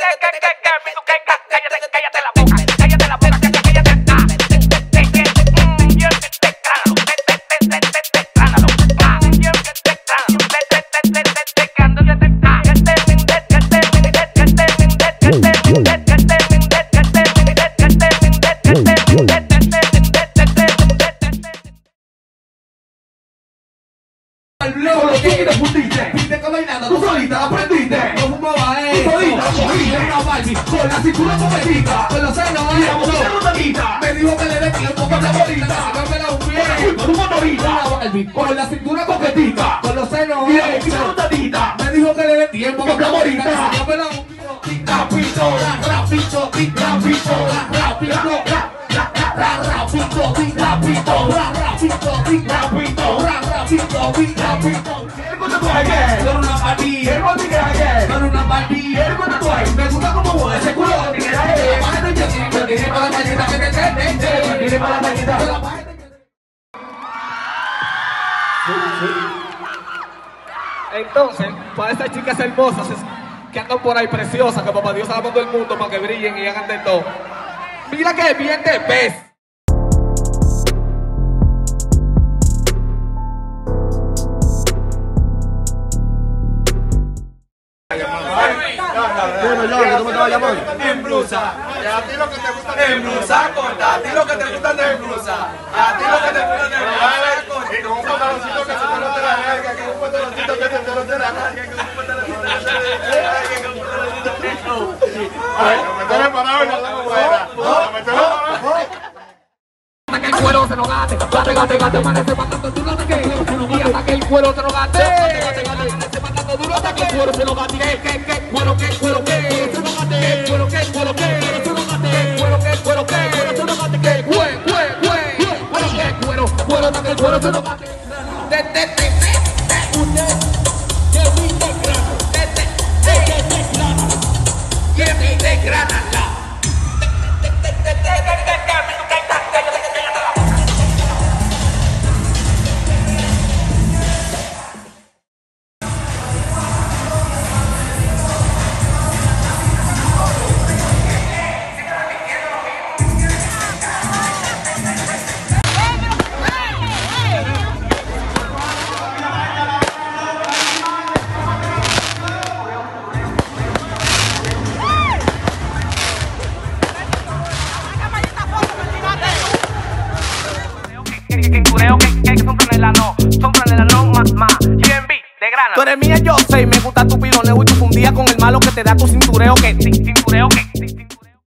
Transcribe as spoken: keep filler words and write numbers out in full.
cállate la boca, cállate la boca, el blog lo que te pusiste, viste que bailando, tú solita aprendiste. No fumaba eso, tú solita cogiste una Barbie con la cintura competita, con los senos y la mujer rotanita. Me dijo que le dé tiempo con la bolita, que me la humillé con un motorita. Una Barbie con la cintura competita, con los senos y la mujer rotanita. Me dijo que le dé tiempo con la bolita, que me la humillé. Rapito, rapito, rapito, rapito, rapito, rapito, rapito, rapito, rapito. Con una partida, con una partida, me gusta como voy, ese culo que te da él. Yo tiré para la maldita que te quede, yo tiré para la maldita que la pared. Entonces, para esas chicas hermosas que andan por ahí preciosas, que papá Dios ha dado todo el mundo para que brillen y hagan de todo. Mira que bien te ves. Dime, Jorge, ¿cómo te vas a llamar? En blusa. Y a ti lo que te gusta en blusa corta. A ti lo que te gusta de blusa. A ti lo que te gusta de blusa corta. Y con un pantaloncito que se te lo te la larga. Que un pantaloncito que se te lo te la larga. Que un pantaloncito que se te lo te la larga. Que un pantaloncito que se te lo te la larga. Ay, no me tenés parado y no tengo fuera. No me tenés parado. Hasta que el cuero se lo gate. Gate, gate, gate, amanece matando duro hasta que el cuero se lo gate. Y hasta que el cuero se lo gate. Gate, gate, gate, amanece matando duro hasta que el cuero se lo gate. ¿Qué, qué, qué? Cuero, qué, cuero, qué? Cuero, qué, cuero, qué? Cuero, qué, cuero, qué? Cuero, se lo gate. ¿Qué? Cue, cue, cue. Cuero, qué, cuero, cuero hasta que el cuero se lo gate. De, de, de, de. Usted, que mi desgrana. De, de, de, que desgrana. Que mi desgrana. Cintureo que que son franela no, son franela no más más. G M B de grana. Tú eres mía, yo sé, me gusta tu piloneo y tu fundía con el malo que te da tu cintureo que. Cintureo que